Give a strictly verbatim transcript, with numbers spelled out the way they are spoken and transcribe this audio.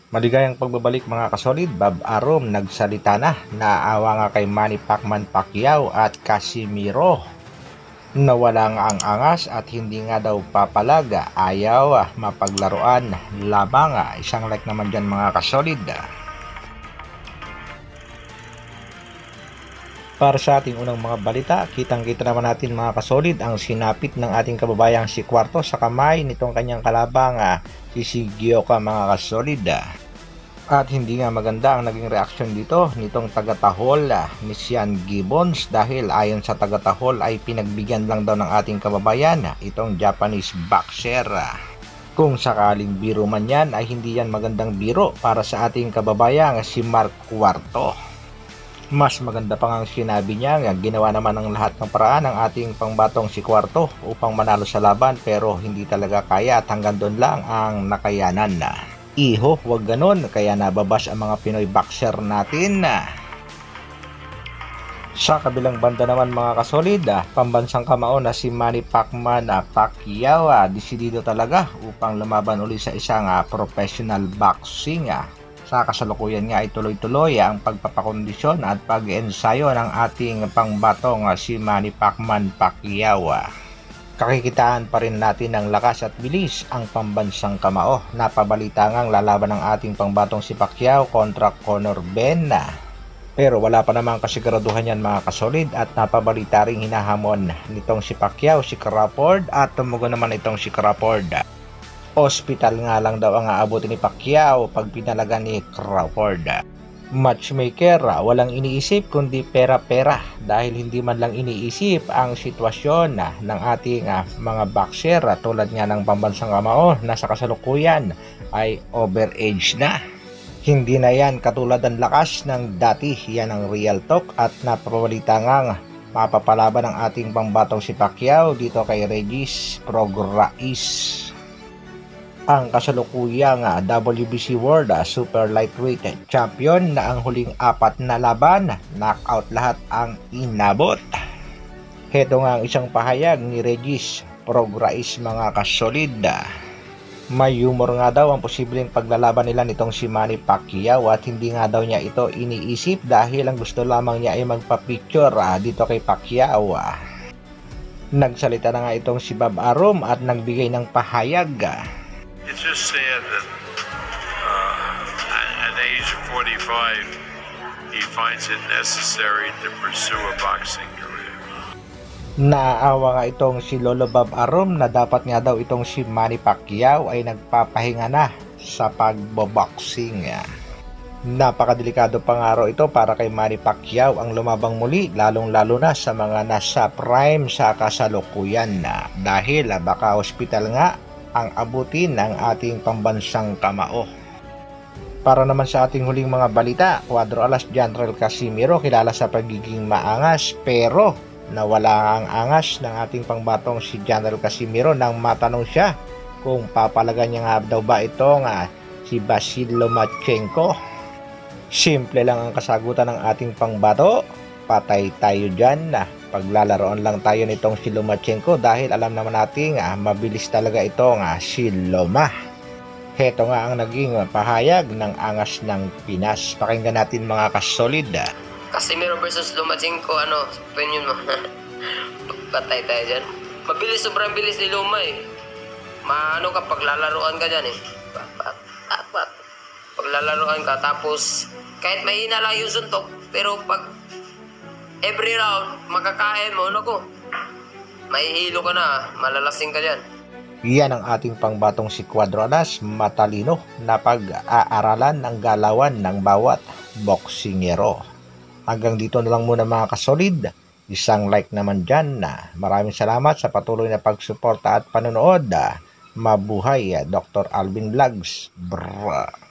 Maligayang pagbabalik mga kasolid, Bob Arum nagsalita na, naawa nga kay Manny Pacman Pacquiao at Casimiro. Nawala nga ang angas at hindi nga daw papalaga, ayaw ah, mapaglaruan labang ah. Isang like naman dyan mga kasolid. Para sa ating unang mga balita, kitang-kita naman natin mga kasolid ang sinapit ng ating kababayang si Cuarto sa kamay nitong kanyang kalabang ah, si Sigioka mga kasolid. At hindi nga maganda ang naging reaksyon dito nitong taga-Tahol ah, ni Sean Gibbons dahil ayon sa taga-Tahol ay pinagbigyan lang daw ng ating kababayan ah, itong Japanese boxer. ah. Kung sakaling biro man yan ay hindi yan magandang biro para sa ating kababayang si Mark Cuarto. Mas maganda pa nga sinabi niya nga ginawa naman ng lahat ng paraan ng ating pangbatong si Cuarto upang manalo sa laban pero hindi talaga kaya at hanggang doon lang ang nakayanan na. Iho, wag ganon, kaya nababas ang mga Pinoy boxer natin. Sa kabilang banda naman mga kasolid, ah, pambansang kamao na si Manny Pacman ah, Pacquiao, ah, desidido talaga upang lumaban uli sa isang ah, professional boxing. Ah. Sa kasalukuyan nga ay tuloy-tuloy ah, ang pagpapakondisyon at pag-ensayo ng ating pangbatong ah, si Manny Pacman Pacquiao. Ah. Kakikitaan pa rin natin ng lakas at bilis ang pambansang kamao. Napabalita ngang lalaban ng ating pangbatong si Pacquiao kontra Conor Benn. Pero wala pa namang kasiguraduhan yan mga kasolid at napabalita ring hinahamon nitong si Pacquiao si Crawford at tumugon naman itong si Crawford. Hospital nga lang daw ang aabutin ni Pacquiao pag pinalaga ni Crawford. Matchmaker, walang iniisip kundi pera-pera dahil hindi man lang iniisip ang sitwasyon ng ating uh, mga boxer tulad nga ng pambansang kamao na sa kasalukuyan ay overage na. Hindi na yan katulad ng lakas ng dati, yan ang real talk at napabalita nga mapapalaban ng ating pambatong si Pacquiao dito kay Regis Prograis. Ang kasalukuyang W B C World Super Lightweight Champion na ang huling apat na laban, knockout lahat ang inabot. Heto nga ang isang pahayag ni Regis Prograis mga kasolid. May humor nga daw ang posibleng paglalaban nila nitong si Manny Pacquiao at hindi nga daw niya ito iniisip dahil ang gusto lamang niya ay magpa-picture ah, dito kay Pacquiao. Ah. Nagsalita na nga itong si Bob Arum at nagbigay ng pahayag. It's just sad that uh, at, at the age of forty-five, he finds it necessary to pursue a boxing career. Naaawa nga itong si Lolo Bob Arum na dapat nga daw itong si Manny Pacquiao ay nagpapahinga na sa pagboboxing. Napakadelikado pangaro ito para kay Manny Pacquiao ang lumabang muli lalong lalo na sa mga nasa prime sa kasalukuyan na dahil baka hospital nga ang abutin ng ating pambansang kamao. Para naman sa ating huling mga balita, Cuadro Alas General Casimiro kilala sa pagiging maangas pero nawala ang angas ng ating pangbatong si General Casimiro nang matanong siya kung papalagan niya nga daw ba ito nga si Vasyl Lomachenko. Simple lang ang kasagutan ng ating pangbato, patay tayo dyan na. Paglalaroan lang tayo nitong si Lomachenko dahil alam naman natin ah, mabilis talaga ito nga si Loma. Heto nga ang naging pahayag ng angas ng Pinas. Pakinggan natin mga kasolid. Casimiro versus Lomachenko, ano, opinion mo? Patay tayo dyan. Mabilis, sobrang bilis ni Loma eh. Maano ka, paglalaroan ka dyan eh. Paglalaroan ka, tapos kahit mahina lang yung suntok, pero pag every round, makakain mo, naku, mahihilo ka na, malalasing ka dyan. Yan ang ating pangbatong si Cuadro Alas, matalino na pag-aaralan ng galawan ng bawat boksingero. Hanggang dito na lang muna mga kasolid. Isang like naman dyan. Maraming salamat sa patuloy na pagsuporta at panonood. Mabuhay, Doctor Alvin Vlogs. Brrr.